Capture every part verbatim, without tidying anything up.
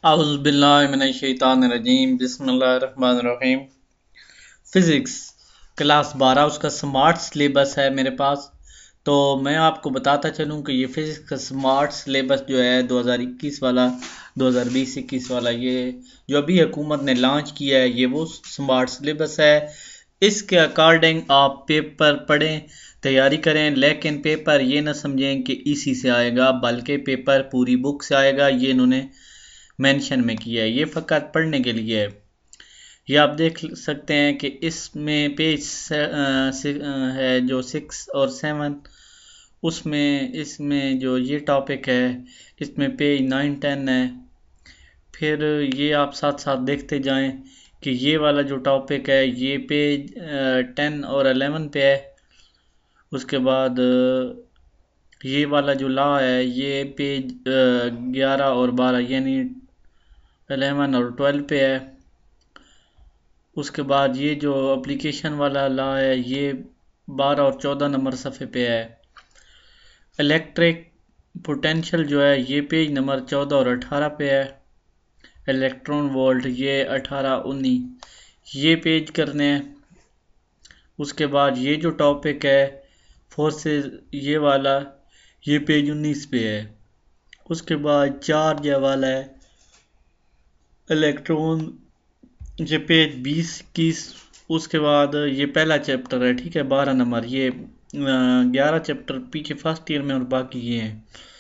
औज़ुबिल्लाहिमिनश्शैतानिर्रजीम बिस्मिल्लाहिर्रहमानिर्रहीम। Physics class बारह उसका स्मार्ट सिलेबस है मेरे पास। तो मैं आपको बताता चलूँ कि ये फ़िज़िक्स का स्मार्ट सिलेबस जो है दो हज़ार इक्कीस वाला दो हज़ार बीस इक्कीस वाला, ये जो अभी हुकूमत ने लॉन्च किया है, ये वो स्मार्ट सिलेबस है। इसके अकॉर्डिंग आप पेपर पढ़ें, तैयारी करें, लेकिन पेपर ये ना समझें कि इसी से आएगा, बल्कि पेपर पूरी बुक से आएगा। ये इन्होंने मेंशन में किया है, ये फ़कत पढ़ने के लिए है। ये आप देख सकते हैं कि इसमें पेज है जो सिक्स और सेवन, उसमें इसमें जो ये टॉपिक है इसमें पेज नाइन टेन है। फिर ये आप साथ साथ देखते जाएं कि ये वाला जो टॉपिक है ये पेज टेन और एलेवन पे है। उसके बाद ये वाला जो लॉ है ये पेज ग्यारह और बारह यानी एलेवन और ट्वेल्व पे है। उसके बाद ये जो एप्लीकेशन वाला लॉ है ये बारह और चौदह नंबर सफ़े पे है। इलेक्ट्रिक पोटेंशियल जो है ये पेज नंबर चौदह और अठारह पे है। इलेक्ट्रॉन वोल्ट ये अठारह उन्नीस ये पेज करने हैं। उसके बाद ये जो टॉपिक है फोर्सेस ये वाला, ये पेज उन्नीस पे है। उसके बाद चार्ज वाला है इलेक्ट्रॉन, ये पेज बीस इक्कीस। उसके बाद ये पहला चैप्टर है, ठीक है, बारह नंबर। ये ग्यारह चैप्टर पीछे फर्स्ट ईयर में और बाकी ये हैं।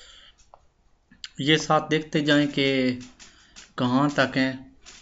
ये साथ देखते जाएं कि कहाँ तक हैं।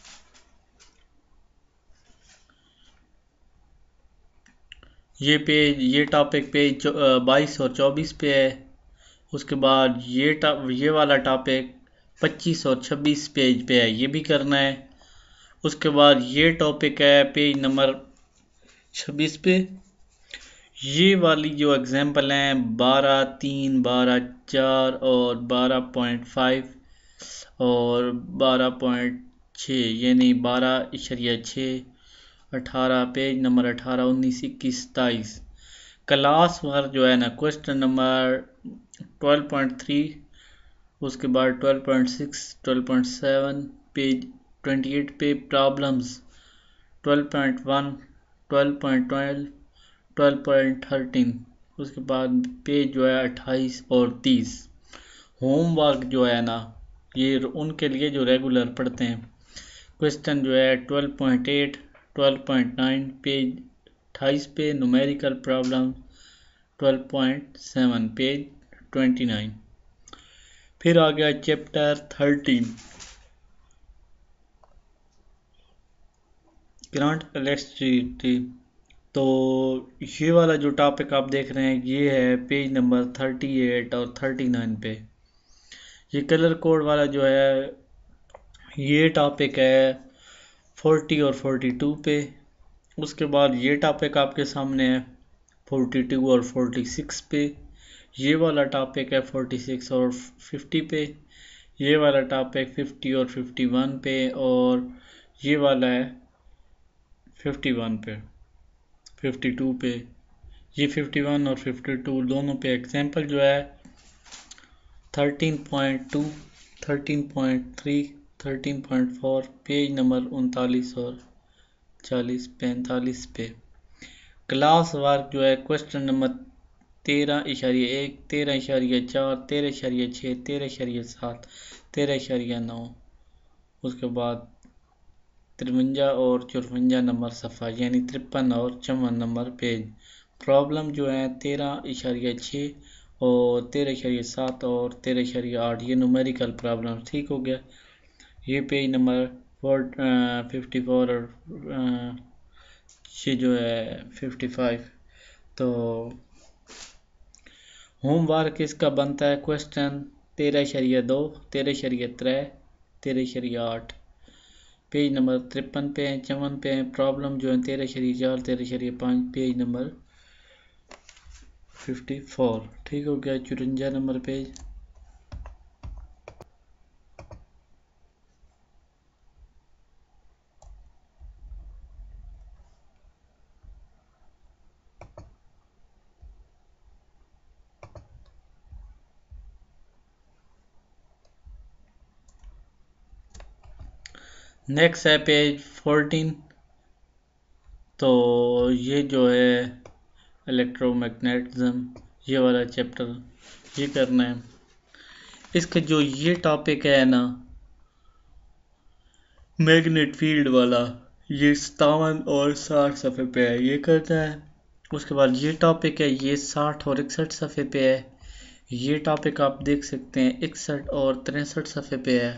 ये पेज ये टॉपिक पेज बाईस और चौबीस पे है। उसके बाद ये टॉप ये वाला टॉपिक पच्चीस और छब्बीस पेज पे है, ये भी करना है। उसके बाद ये टॉपिक है पेज नंबर छब्बीस पे। ये वाली जो एग्जाम्पल हैं बारह तीन, बारह चार और बारह पॉइंट फाइव और बारह पॉइंट छः यानी बारह इशरिया छः, अठारह पेज नंबर अठारह उन्नीस इक्कीस सताईस। क्लास वर्क जो है ना, question number twelve point three, उसके बाद twelve point six, twelve point seven page twenty eight पे problems, twelve point one, twelve point twelve, twelve point thirteen. उसके बाद पेज जो है अट्ठाईस और तीस। होमवर्क जो है ना ये उनके लिए जो रेगुलर पढ़ते हैं। क्वेश्चन जो है twelve point eight, twelve point nine page अट्ठाईस पे। Numerical problem twelve point seven page twenty nine. फिर आ गया चैप्टर थर्टीन, ग्रांट इलेक्ट्रिसिटी। तो ये वाला जो टॉपिक आप देख रहे हैं ये है पेज नंबर थर्टी एट और थर्टी नाइन पे। ये कलर कोड वाला जो है ये टॉपिक है फोर्टी और फोर्टी टू पे। उसके बाद ये टॉपिक आपके सामने है फोर्टी टू और फोर्टी सिक्स पे। ये वाला टॉपिक है फोर्टी सिक्स और फिफ्टी पे। ये वाला टॉपिक फिफ्टी और फिफ्टी वन पे। और ये वाला है फिफ्टी वन पे, फिफ्टी टू पे। ये फिफ्टी वन और फिफ्टी टू दोनों पे एग्जाम्पल जो है thirteen point two, thirteen point three, thirteen point four page number उनतालीस और चालीस पैंतालीस पे। क्लास वर्क जो है क्वेश्चन नंबर तेरह इशारिया एक, तेरह इशारिया चार, तेरह इशारिया छः, तेरह इशारिया सात, तेरह इशारिया नौ। उसके बाद तिरवंजा और चौरवंजा नंबर सफ़ा यानी तिरपन और चौवन नंबर पेज। प्रॉब्लम जो है तेरह इशारिया छः और तेरह इशारिया सात और तेरह इशारिया आठ, ये न्यूमेरिकल प्रॉब्लम ठीक हो गया। ये page number four fifty four और ये जो है फिफ्टी फाइव। तो होमवर्क इसका बनता है क्वेश्चन तेरह इशारिया दो, तेरह इशारिया त्रै, तेरह इशारिया आठ पेज नंबर तिरपन पे हैं, चौवन पे हैं। प्रॉब्लम जो है तेरह इशारिया चार, तेरह इशारिया पाँच पेज नंबर फिफ्टी फोर ठीक हो गया। चुरंजा नंबर पेज। नेक्स्ट है पेज फोर्टीन। तो ये जो है इलेक्ट्रोमैग्नेटिज्म, ये वाला चैप्टर ये करना है। इसका जो ये टॉपिक है ना, मैग्नेट फील्ड वाला, ये सतावन और साठ सफ़े पे है, ये करना है। उसके बाद ये टॉपिक है, ये साठ और इकसठ सफ़े पे है। ये टॉपिक आप देख सकते हैं इकसठ और तिरसठ सफ़े पे है।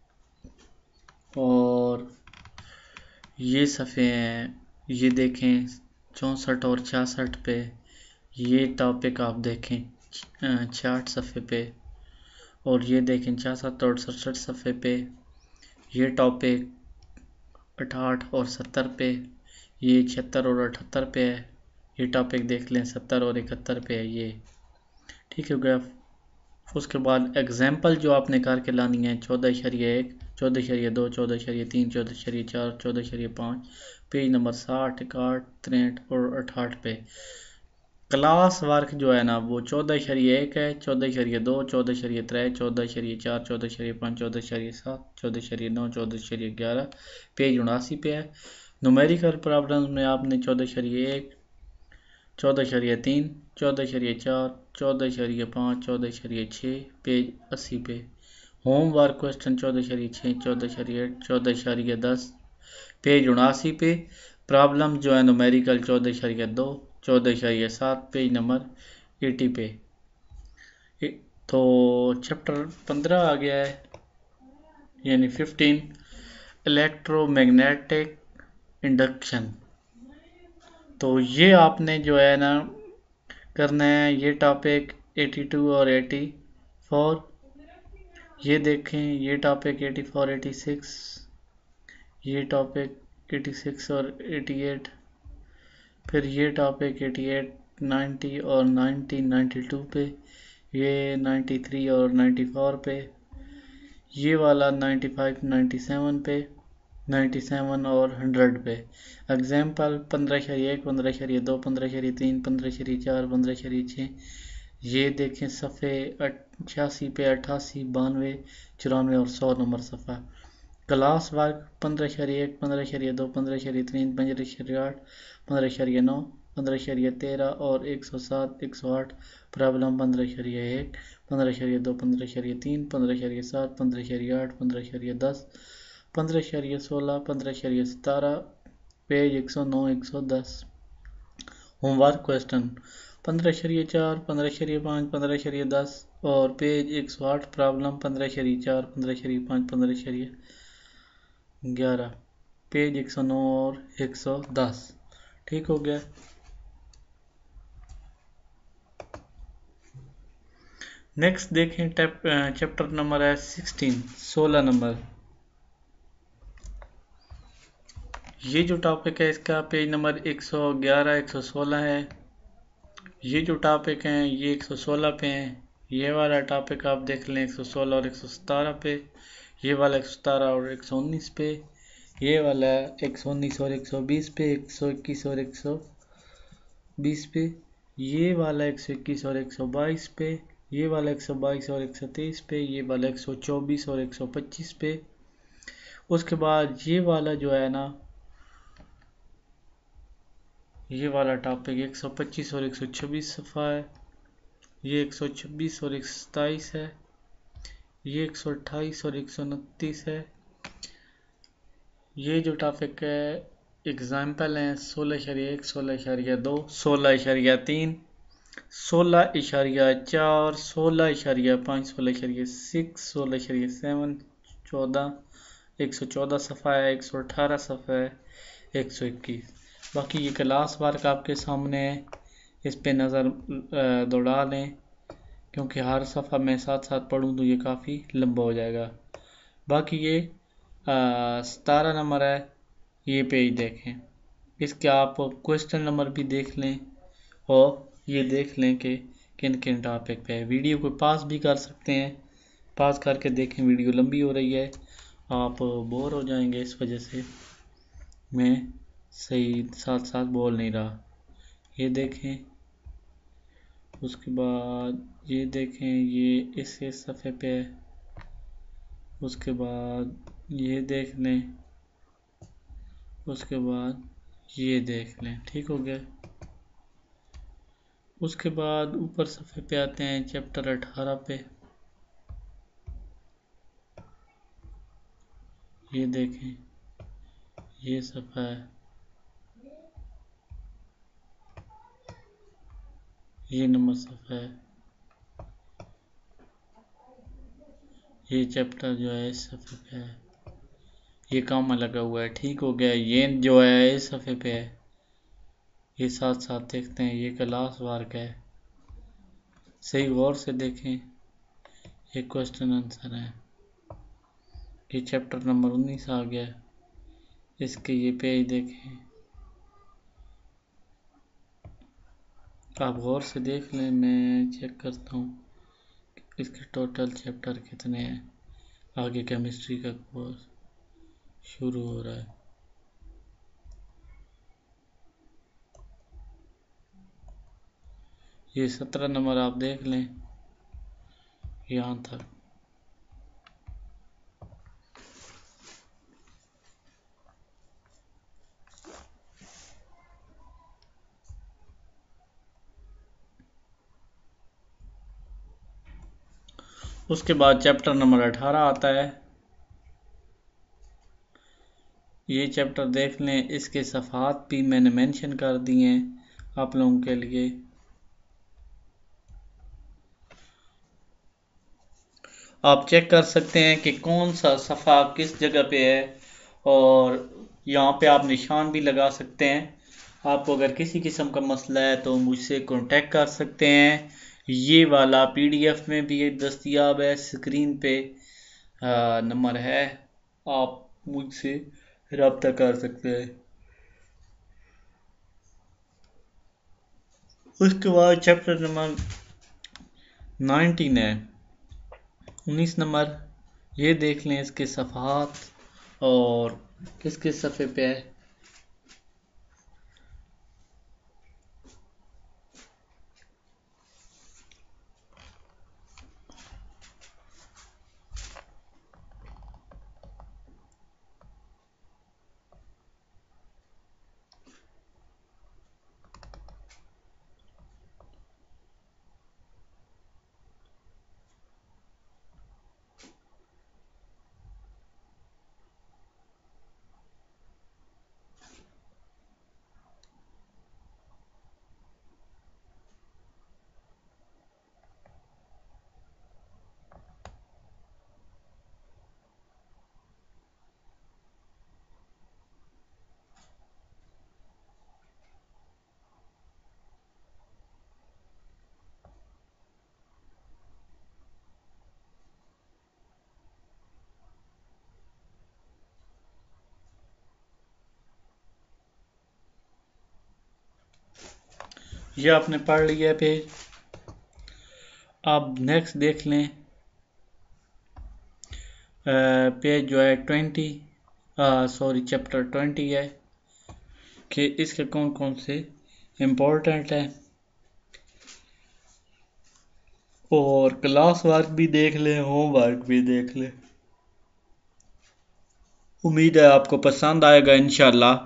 और ये सफ़े हैं, ये देखें चौंसठ और छियासठ पे। ये टॉपिक आप देखें छियासठ सफ़े पे। और ये देखें छियासठ और सड़सठ सफ़े पे। ये टॉपिक अठाठ और सत्तर पे। ये छिहत्तर और अठहत्तर पे है। ये टॉपिक देख लें सत्तर और इकहत्तर पे है ये। ठीक हो गया। उसके बाद एग्जाम्पल जो आपने करके लानी है, चौदह शरिया एक, चौदह शरिया दो, चौदह शरिया तीन, चौदह शरिया चार, चौदह शरिया पाँच, पेज नंबर साठ, इकहठ, तिरसठ और अठाठ पे। क्लास वर्क जो है ना वो चौदह शरिया एक है, चौदह शरिया दो, चौदह शरिया त्रै, चौदह शरिया चार, चौदह शरिया पाँच, चौदह शरिया सात, चौदह शरिया नौ, चौदह शरिया ग्यारह, पेज उनासी पे है। न्यूमेरिकल प्रॉब्लम्स में आपने चौदह शरिया एक, चौदह शरिया तीन, चौदह शरिया चार, चौदह शरिया पाँच, चौदह शरिया छः, पेज अस्सी पे। होमवर्क क्वेश्चन चौदह शरिया छः, चौदह शरिया चौदह शरिया दस, पेज उनासी पे। प्रॉब्लम जो है न्यूमेरिकल चौदह शरिया दो, चौदह शरिया सात, पेज नंबर अस्सी पे। तो चैप्टर पंद्रह आ गया है, यानी फिफ्टीन, इलेक्ट्रोमैग्नेटिक इंडक्शन। तो ये आपने जो है ना करना है, ये टॉपिक बयासी और चौरासी। ये देखें ये टॉपिक चौरासी, छियासी, ये टॉपिक छियासी और अठासी। फिर ये टॉपिक अठासी, नब्बे और नब्बे, बानवे पे। ये तिरानवे और चौरानवे पे। ये वाला पचानवे, सत्तानवे पे, सत्तानवे और सौ पे। एग्जाम्पल पंद्रह शरिया एक, पंद्रह शरिया दो, पंद्रह शरिया तीन, पंद्रह शरिया चार, पंद्रह शरिया छः। ये देखें सफ़े छियासी पे, अट्ठासी, बानवे, चौरानवे और सौ नंबर सफ़ा। क्लास वर्क पंद्रह शरिया एक, पंद्रह शरिया दो, पंद्रह शरिया तीन, पंद्रह शरिया आठ, पंद्रह शरिया नौ, पंद्रह शरिया तेरह और एक सौ सात, एक सौ आठ। प्रॉब्लम पंद्रह शरिया एक, पंद्रह शरिया दो, पंद्रह शरिया तीन, पंद्रह शरिया सात, पंद्रह शरिया आठ, पंद्रह शरिया दस, पंद्रह शरिया सोलह, पंद्रह शरिया सतारह, पेज एक सौ नौ, एक सौ दस। होमवर्क क्वेश्चन पंद्रह शरिया चार, पंद्रह शरिया पाँच, पंद्रह शरिया दस और पेज एक सौ आठ। प्रॉब्लम पंद्रह शरिया चार, पंद्रह शरिया पाँच, पंद्रह शरिया ग्यारह, पेज एक सौ नौ और एक सौ दस। ठीक हो गया। नेक्स्ट देखें चैप्टर नंबर है सिक्सटीन, सोलह नंबर। ये जो टॉपिक है इसका पेज नंबर एक सौ ग्यारह, एक सौ सोलह है। ये जो टॉपिक हैं ये एक सौ सोलह पे हैं। ये वाला टॉपिक आप देख लें एक सौ सोलह और एक सौ सतारह पे। ये वाला एक सौ सतारह और एक सौ उन्नीस पे। ये वाला एक सौ उन्नीस और एक सौ बीस पे, एक सौ इक्कीस और एक सौ बीस पे। ये वाला एक सौ इक्कीस और एक सौ बाईस पे। ये वाला एक सौ बाईस और एक सौ तेईस पे। ये वाला एक सौ चौबीस और एक सौ पच्चीस पे। उसके बाद ये वाला जो है ना, ये वाला टॉपिक एक सौ पच्चीस और एक सौ छब्बीस सफ़ा है। ये एक सौ छब्बीस और एक सौ सताईस है। ये एक सौ अट्ठाईस और एक सौ उनतीस है। ये जो टॉपिक है एग्जाम्पल हैं सोलह इशारिया एक, सोलह इशारिया दो, सोलह इशारिया तीन, सोलह इशारिया चार, सोलह इशारिया पाँच, सोलह इशारिया सिक्स, सोलह इशारिया सेवन, चौदह, एक सौ चौदह सफ़ा है, एक सौ अठारह सफ़ा है, एक सौ इक्कीस। बाकी ये क्लास वर्क आपके सामने है, इस पे नज़र दौड़ा लें, क्योंकि हर सफ़ा मैं साथ साथ पढ़ूँ तो ये काफ़ी लंबा हो जाएगा। बाकी ये सतारह नंबर है, ये पेज देखें, इसके आप क्वेश्चन नंबर भी देख लें और ये देख लें कि किन किन टॉपिक पे है। वीडियो को पास भी कर सकते हैं, पास करके देखें, वीडियो लंबी हो रही है, आप बोर हो जाएंगे, इस वजह से मैं सही साथ साथ बोल नहीं रहा। ये देखें, उसके बाद ये देखें, ये इस इस सफ़े पे है। उसके बाद ये देख लें, उसके बाद ये देख लें, ठीक हो गया। उसके बाद ऊपर सफ़े पे आते हैं चैप्टर अठारह पे। ये देखें, ये सफ़ा है, ये नंबर सफ़ा है, ये चैप्टर जो है इस सफ़े पे है, ये कामा लगा हुआ है, ठीक हो गया। ये जो है इस सफ़े पे है, ये साथ साथ देखते हैं, ये क्लास वर्क है, सही गौर से देखें, ये क्वेश्चन आंसर है। ये चैप्टर नंबर उन्नीस आ गया, इसके ये पेज देखें, आप गौर से देख लें, मैं चेक करता हूँ इसके टोटल चैप्टर कितने हैं। आगे केमिस्ट्री का कोर्स शुरू हो रहा है। ये सत्रह नंबर आप देख लें यहाँ तक। उसके बाद चैप्टर नंबर अठारह आता है, ये चैप्टर देख लें, इसके सफ़ात भी मैंने मेंशन कर दिए हैं आप लोगों के लिए। आप चेक कर सकते हैं कि कौन सा सफ़ा किस जगह पे है, और यहाँ पे आप निशान भी लगा सकते हैं। आपको अगर किसी किस्म का मसला है तो मुझसे कांटेक्ट कर सकते हैं। ये वाला पीडीएफ में भी दस्तयाब है, स्क्रीन पे नंबर है, आप मुझसे रब्ता कर सकते हैं। उसके बाद चैप्टर नंबर नाइनटीन है, उन्नीस नंबर, ये देख लें इसके सफ़ात और किस किस सफ़े पे है। ये आपने पढ़ लिया पेज। अब नेक्स्ट देख लें, पेज जो है ट्वेंटी, सॉरी चैप्टर ट्वेंटी है, कि इसके कौन कौन से इम्पोर्टेंट है, और क्लास वर्क भी देख लें, होम वर्क भी देख लें। उम्मीद है आपको पसंद आएगा इंशाल्लाह।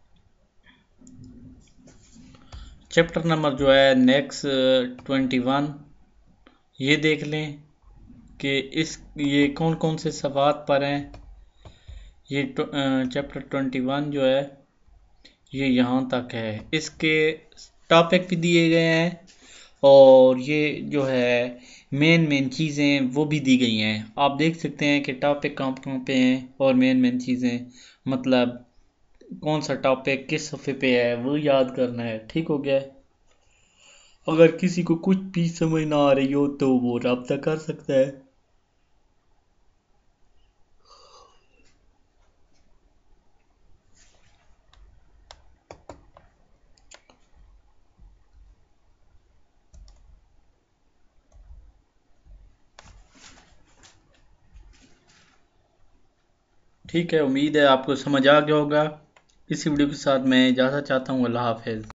चैप्टर नंबर जो है नेक्स्ट ट्वेंटी वन, ये देख लें कि इस ये कौन कौन से सवाल पर हैं। ये चैप्टर ट्वेंटी वन जो है ये यहाँ तक है, इसके टॉपिक भी दिए गए हैं, और ये जो है मेन मेन चीज़ें वो भी दी गई हैं। आप देख सकते हैं कि टॉपिक कहाँ कहाँ पे हैं, और मेन मेन चीज़ें मतलब कौन सा टॉपिक किस सफ़े पे है वो याद करना है, ठीक हो गया। अगर किसी को कुछ भी समझ ना आ रही हो तो वो रब्ता कर सकता है। ठीक है, उम्मीद है आपको समझ आ गया होगा। इसी वीडियो के साथ मैं इजाज़त चाहता हूँ। अल्लाह हाफ़िज़।